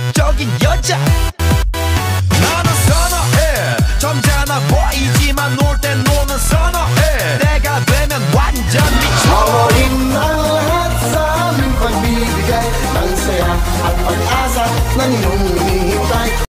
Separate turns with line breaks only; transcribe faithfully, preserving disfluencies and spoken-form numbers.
매력적인 여자 나는 선어해 점잖아 보이지만 놀 땐 노는 선어해 내가 되면 완전 미쳐
어린 날 햇살 pagbibigay ng saya at pag-asa ng iyong hinihintay.